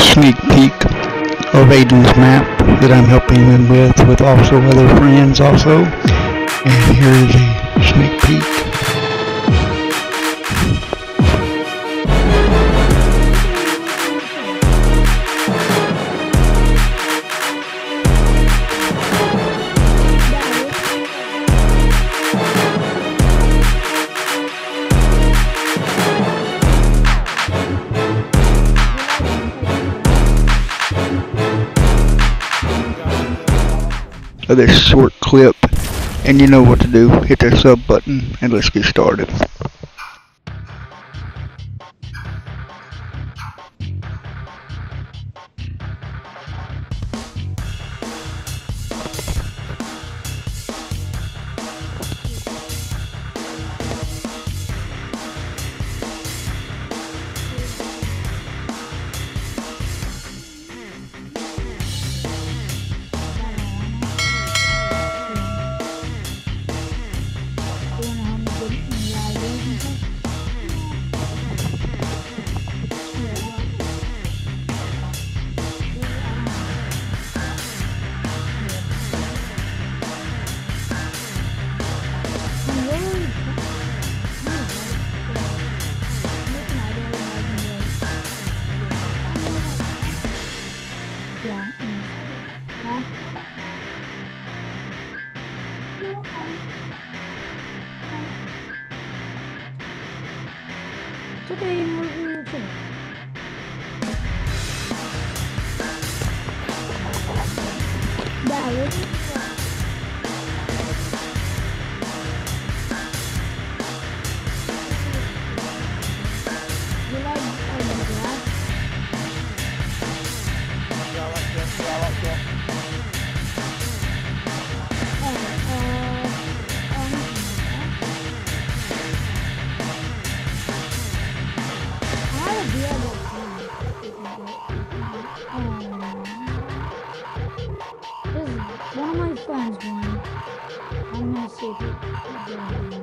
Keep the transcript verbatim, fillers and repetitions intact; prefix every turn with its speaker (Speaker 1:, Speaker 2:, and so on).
Speaker 1: sneak peek of Aiden's map that I'm helping him with, with also other friends also. And here's a sneak peek. Of this short clip, and you know what to do. Hit that sub button and let's get started.
Speaker 2: Today in review too. That was you like uh, grass?
Speaker 3: Yeah, I like that. Yeah, I like that.
Speaker 2: Oh, uh, um, I had a deal about um, this is one of my friends won. I'm gonna see if it